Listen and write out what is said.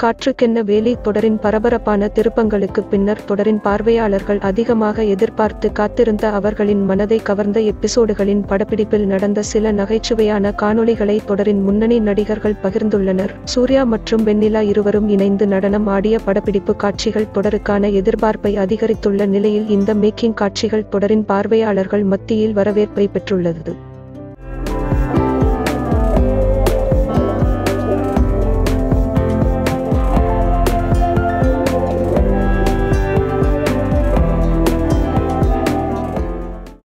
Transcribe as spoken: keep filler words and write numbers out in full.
காற்றுக்கென்ன வேலி தொடரின் பரபரப்பான திருப்பங்களுக்கு பின்னர் தொடரின் பார்வையாளர்கள் அதிகமாக எதிர்பார்த்து காத்திருந்த அவர்களின் மனதை கவர்ந்த எபிசோடுகளின் படப்பிடிப்பில் நடந்த சில நகைச்சுவையான காணொளிகளை தொடரின் முன்னணி நடிகர்கள் பகிர்ந்துள்ளனர். சூர்யா மற்றும் வெண்ணிலா இருவரும் இணைந்து நடனம் ஆடிய படப்பிடிப்பு காட்சிகள் தொடருக்கான எதிர்பார்ப்பை அதிகரித்துள்ள நிலையில் இந்த மேக்கிங் காட்சிகள் தொடரின் பார்வையாளர்கள் மத்தியில் வரவேற்பை பெற்றுள்ளது.